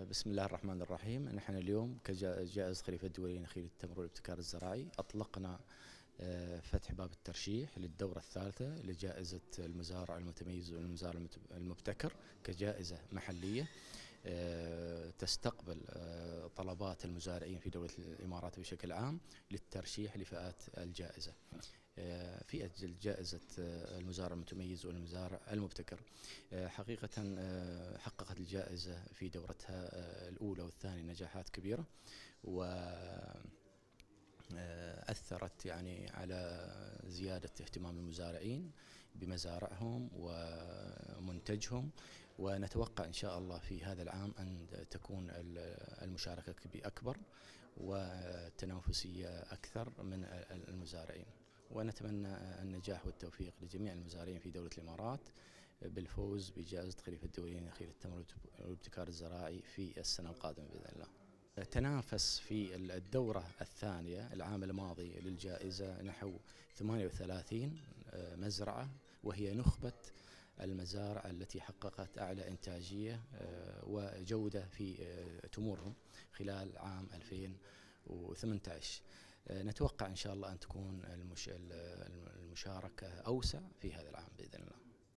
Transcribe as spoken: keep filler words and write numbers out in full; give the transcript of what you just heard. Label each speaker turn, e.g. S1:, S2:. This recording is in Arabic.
S1: بسم الله الرحمن الرحيم. نحن اليوم كجائزة خليفة الدولية نخيل التمر والابتكار الزراعي أطلقنا فتح باب الترشيح للدورة الثالثة لجائزة المزارع المتميز والمزارع المبتكر كجائزة محلية تستقبل طلبات المزارعين في دولة الإمارات بشكل عام للترشيح لفئات الجائزة. فئة جائزة المزارع المتميز والمزارع المبتكر حقيقة حققت الجائزة في دورتها الأولى والثانية نجاحات كبيرة، وأثرت يعني على زيادة اهتمام المزارعين بمزارعهم ومنتجهم، ونتوقع إن شاء الله في هذا العام أن تكون المشاركة أكبر والتنافسية أكثر من المزارعين. ونتمنى النجاح والتوفيق لجميع المزارعين في دولة الإمارات بالفوز بجائزة خليفة الدولية نخيل التمر والابتكار الزراعي في السنة القادمة بإذن الله. تنافس في الدورة الثانية العام الماضي للجائزة نحو ثمانية وثلاثين مزرعة، وهي نخبة المزارع التي حققت أعلى إنتاجية وجودة في تمورهم خلال عام ألفين وثمانية عشر. نتوقع إن شاء الله أن تكون المشاركة أوسع في هذا العام بإذن الله.